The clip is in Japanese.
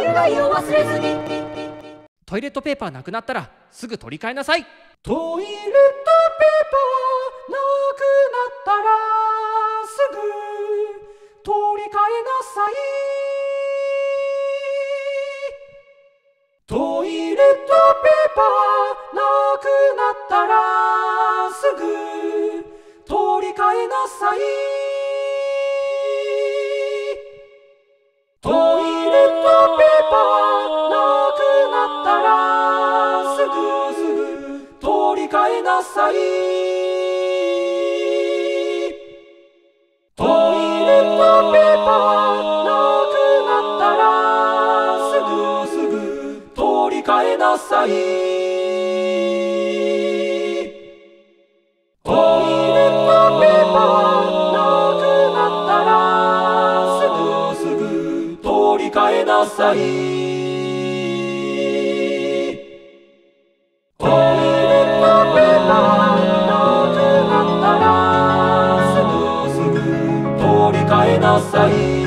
るがいを忘れずに。 トイレットペーパーなくなったらすぐ取り替えなさい。 トイレットペーパーなくなったらすぐ取り替えなさい。トイレットペーパーなくなったらすぐ取り替えなさい。トイレットペーパーなくなったらすぐ取り替えなさい。トイレットペーパーなくなったらすぐ取り替えなさい。トイレットペーパーなくなったらすぐ取り替えなさい。トイレットペーパーなくなったらすぐ取り替えなさい。